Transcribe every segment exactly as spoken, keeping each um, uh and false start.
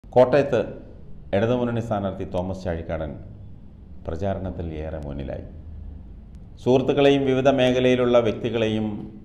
കോട്ടയത്ത് ഇടതുമുന്നണി സ്ഥാനാർത്ഥി തോമസ് ചാഴിക്കാടൻ പ്രചാരണത്തിൽ ഏറെ മുന്നിലായി. സുഹൃത്തുക്കളെയും വിവിധ മേഖലയിലുള്ള വ്യക്തികളെയും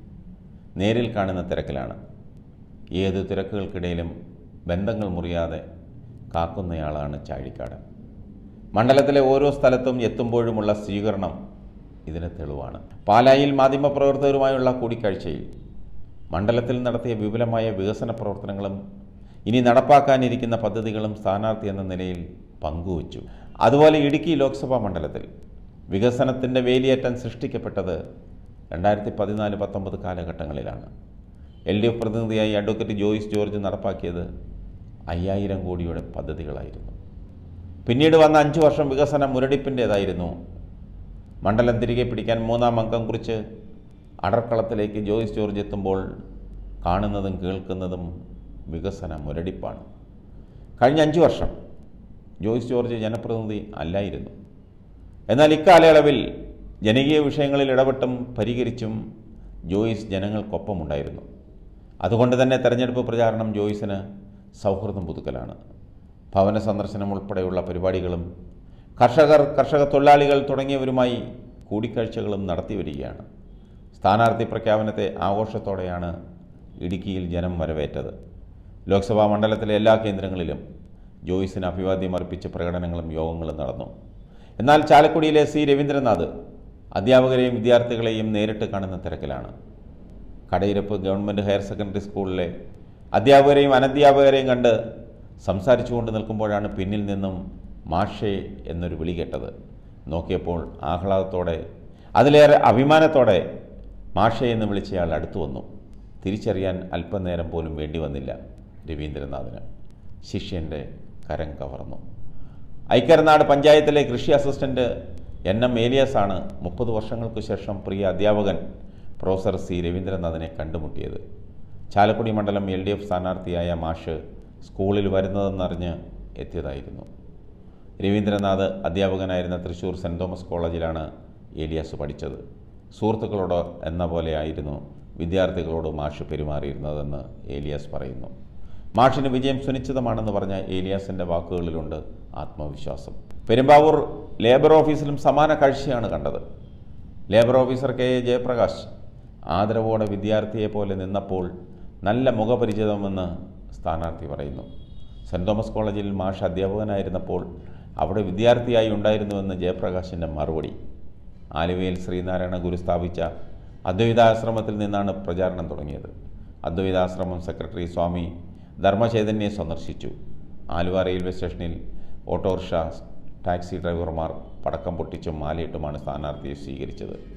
നേരിൽ കാണുന്ന തിരക്കിലാണ്. ഏതു തിരക്കുകൾക്കിടയിലും ബന്ധങ്ങൾ മുറിയാതെ കാക്കുന്നയാളാണ് ചാഴിക്കാടൻ. മണ്ഡലത്തിലെ ഓരോ സ്ഥലത്തും എത്തുമ്പോഴുമുള്ള സ്വീകരണം ഇതിന് തെളിവാണ്. പാലായിൽ മാധ്യമപ്രവർത്തകരുമായുള്ള കൂടിക്കാഴ്ചയിൽ മണ്ഡലത്തിൽ നടത്തിയ വിപുലമായ വികസന പ്രവർത്തനങ്ങളും ഇനി നടപ്പാക്കാനിരിക്കുന്ന പദ്ധതികളും സ്ഥാനാർത്ഥി എന്ന നിലയിൽ പങ്കുവച്ചു. അതുപോലെ ഇടുക്കി ലോക്സഭാ മണ്ഡലത്തിൽ വികസനത്തിൻ്റെ വേലിയേറ്റം സൃഷ്ടിക്കപ്പെട്ടത് രണ്ടായിരത്തി പതിനാല് പത്തൊമ്പത് കാലഘട്ടങ്ങളിലാണ്. എൽ ഡി എഫ് പ്രതിനിധിയായി അഡ്വക്കേറ്റ് ജോയിസ് ജോർജ് നടപ്പാക്കിയത് അയ്യായിരം കോടിയുടെ പദ്ധതികളായിരുന്നു. പിന്നീട് വന്ന അഞ്ചു വർഷം വികസന മുരടിപ്പിൻ്റേതായിരുന്നു. മണ്ഡലം തിരികെ പിടിക്കാൻ മൂന്നാം അംഗം കുറിച്ച് അടർക്കളത്തിലേക്ക് ജോയിസ് ജോർജ് എത്തുമ്പോൾ കാണുന്നതും കേൾക്കുന്നതും വികസന മുരടിപ്പാണ്. കഴിഞ്ഞ അഞ്ചു വർഷം ജോയിസ് ജോർജ് ജനപ്രതിനിധി അല്ലായിരുന്നു. എന്നാൽ ഇക്കാലയളവിൽ ജനകീയ വിഷയങ്ങളിൽ ഇടപെട്ടും പരിഹരിച്ചും ജോയിസ് ജനങ്ങൾക്കൊപ്പമുണ്ടായിരുന്നു. അതുകൊണ്ട് തന്നെ തെരഞ്ഞെടുപ്പ് പ്രചാരണം ജോയിസിന് സൗഹൃദം പുതുക്കലാണ്. ഭവന സന്ദർശനം ഉൾപ്പെടെയുള്ള പരിപാടികളും കർഷകർ കർഷക തൊഴിലാളികൾ തുടങ്ങിയവരുമായി കൂടിക്കാഴ്ചകളും നടത്തി വരികയാണ്. സ്ഥാനാർത്ഥി പ്രഖ്യാപനത്തെ ആഘോഷത്തോടെയാണ് ഇടുക്കിയിൽ ജനം വരവേറ്റത്. ലോക്സഭാ മണ്ഡലത്തിലെ എല്ലാ കേന്ദ്രങ്ങളിലും ജോയിസിന് അഭിവാദ്യം അർപ്പിച്ച് പ്രകടനങ്ങളും യോഗങ്ങളും നടന്നു. എന്നാൽ ചാലക്കുടിയിലെ സി രവീന്ദ്രനാഥ് അധ്യാപകരെയും വിദ്യാർത്ഥികളെയും നേരിട്ട് കാണുന്ന തിരക്കിലാണ്. കടയിരപ്പ് ഗവൺമെൻറ് ഹയർ സെക്കൻഡറി സ്കൂളിലെ അധ്യാപകരെയും അനധ്യാപകരെയും കണ്ട് സംസാരിച്ചുകൊണ്ട് നിൽക്കുമ്പോഴാണ് പിന്നിൽ നിന്നും മാഷേ എന്നൊരു വിളി കേട്ടത്. നോക്കിയപ്പോൾ ആഹ്ലാദത്തോടെ അതിലേറെ അഭിമാനത്തോടെ മാഷേ എന്ന് വിളിച്ചയാൾ അടുത്തു വന്നു. തിരിച്ചറിയാൻ അല്പനേരം പോലും വേണ്ടി വന്നില്ല രവീന്ദ്രനാഥിന്. ശിഷ്യൻ്റെ കരം കവർന്നു. ഐക്കരനാട് പഞ്ചായത്തിലെ കൃഷി അസിസ്റ്റൻ്റ് എൻ എം ഏലിയാസാണ് മുപ്പത് വർഷങ്ങൾക്ക് ശേഷം പ്രിയ അധ്യാപകൻ പ്രൊഫസർ സി രവീന്ദ്രനാഥിനെ കണ്ടുമുട്ടിയത്. ചാലക്കുടി മണ്ഡലം എൽ ഡി എഫ് സ്ഥാനാർത്ഥിയായ മാഷ് സ്കൂളിൽ വരുന്നതെന്നറിഞ്ഞ് എത്തിയതായിരുന്നു. രവീന്ദ്രനാഥ് അധ്യാപകനായിരുന്ന തൃശ്ശൂർ സെൻറ് തോമസ് കോളേജിലാണ് ഏലിയാസ് പഠിച്ചത്. സുഹൃത്തുക്കളോട് എന്ന പോലെയായിരുന്നു വിദ്യാർത്ഥികളോട് മാഷ് പെരുമാറിയിരുന്നതെന്ന് ഏലിയാസ് പറയുന്നു. മാഷിന് വിജയം സുനിശ്ചിതമാണെന്ന് പറഞ്ഞ ഏലിയാസിൻ്റെ വാക്കുകളിലുണ്ട് ആത്മവിശ്വാസം. പെരുമ്പാവൂർ ലേബർ ഓഫീസിലും സമാന കാഴ്ചയാണ് കണ്ടത്. Labour officer K A Jayaprakash ആദരവോടെ വിദ്യാർത്ഥിയെ പോലെ നിന്നപ്പോൾ നല്ല മുഖപരിചിതമെന്ന് സ്ഥാനാർത്ഥി പറയുന്നു. സെൻറ് തോമസ് കോളേജിൽ മാഷ് അധ്യാപകനായിരുന്നപ്പോൾ അവിടെ വിദ്യാർത്ഥിയായി ഉണ്ടായിരുന്നുവെന്ന് ജയപ്രകാശിൻ്റെ മറുപടി. ആലുവയിൽ ശ്രീനാരായണ ഗുരു സ്ഥാപിച്ച അദ്വൈതാശ്രമത്തിൽ നിന്നാണ് പ്രചാരണം തുടങ്ങിയത്. അദ്വൈതാശ്രമം സെക്രട്ടറി സ്വാമി ധർമ്മചൈതന്യെ സന്ദർശിച്ചു. ആലുവ റെയിൽവേ സ്റ്റേഷനിൽ ഓട്ടോറിക്ഷ ടാക്സി ഡ്രൈവർമാർ പടക്കം പൊട്ടിച്ചും മാലയിട്ടുമാണ് സ്ഥാനാർത്ഥിയെ സ്വീകരിച്ചത്.